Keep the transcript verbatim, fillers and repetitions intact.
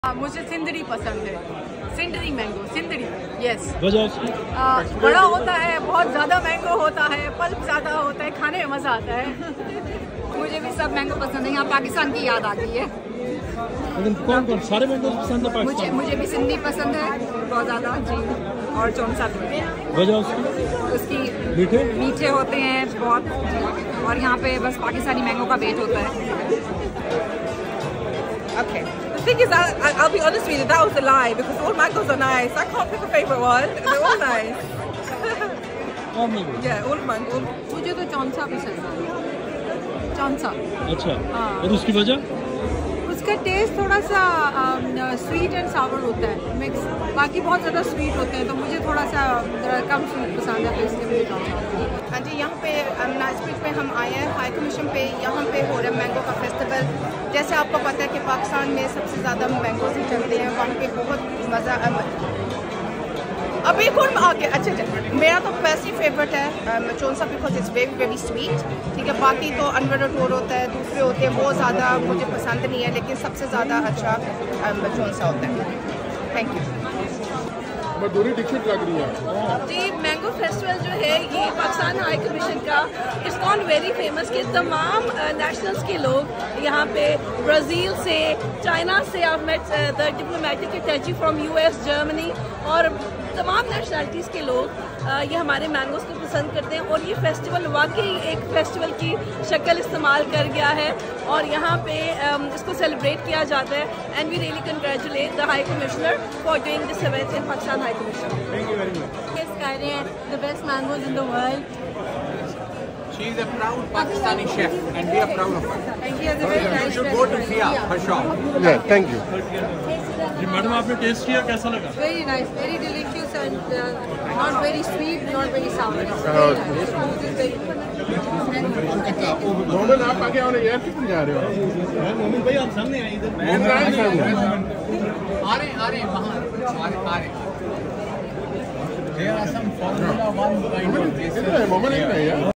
मुझे सिंदड़ी पसंद है। Sindhri mango, Sindhri yes. बड़ा होता है, बहुत ज़्यादा मैंगो होता है, पल्प ज़्यादा होता है, खाने में मज़ा आता है। मुझे भी सब मैंगो पसंद है। यहाँ पाकिस्तान की याद आती है। लेकिन कौन कौन सारे मैंगो पसंद है? मुझे मुझे भी सिंधी पसंद है बहुत ज़्यादा जी। और चौंसा भी। वजह उसकी उसकी मीठे मीठे होते हैं बहुत। और यहाँ पे बस पाकिस्तानी मैंगो का वेट होता है। Okay. The thing is, I, I'll be honest with you, that was a lie because all mangoes are nice. I can't pick a favorite one. They're all nice. all mango. Yeah, all mango. मुझे तो चौंसा पसंद है। चौंसा। अच्छा। हाँ। और उसकी वजह? उसका टेस्ट थोड़ा सा स्वीट एंड सावर होता है मिक्स। बाकी बहुत ज़्यादा स्वीट होते हैं तो मुझे थोड़ा सा कम स्वीट पसंद है, तो इसलिए मुझे चौंसा। हाँ जी, यहाँ पे नाइट्सब्रिज में हम आए हैं हाई कमीशन पे। यहाँ पे हो रहा है मैंगो का फेस्टिवल। जैसे आपको पता है कि पाकिस्तान में सबसे ज़्यादा मैंगोज ही चलते हैं। वहाँ पे बहुत मज़ा। अब एक और आगे अच्छा अच्छा मेरा तो वैसे फेवरेट है Chaunsa because it's very very sweet. ठीक है, बाकी तो अनवर टोर होता है, दूसरे होते हैं, वो ज़्यादा मुझे पसंद नहीं है, लेकिन सबसे ज़्यादा अच्छा चौंसा होता है। Thank you. मजदूरी टिकट लग रही है जी। मैंगो फेस्टिवल जो है ये पाकिस्तान हाई कमीशन का इट्स गॉन वेरी फेमस कि तमाम नेशनल्स के लोग यहाँ पे ब्राज़ील से, चाइना से, I met the diplomatic attache from US, Germany और तमाम नेशनलिटीज़ के लोग uh, ये हमारे मैंगोज़ को पसंद करते हैं। और ये फेस्टिवल वाकई एक फेस्टिवल की शक्ल इस्तेमाल कर गया है और यहाँ पे um, इसको सेलिब्रेट किया जाता है। And we really congratulate the high commissioner for doing this event in Pakistan high commission. Thank you very much. Yes, Kyrie, the best mangoes in the world. She is a proud Pakistani chef, and we are proud of her. And he has a very You nice should go to see her, her shop. Yeah, thank you. जी madam, आपने taste किया, कैसा लगा? Very nice, very delicious and uh, not very sweet, not very sour. मोमिन, आप आगे आओ ना यार, कितने जा रहे हो? मोमिन भाई आप सामने आए इधर। मैं आ रहे आ रहे वहाँ आ रहे आ रहे There are some Formula One kind of places. मोमिन एक नहीं यार।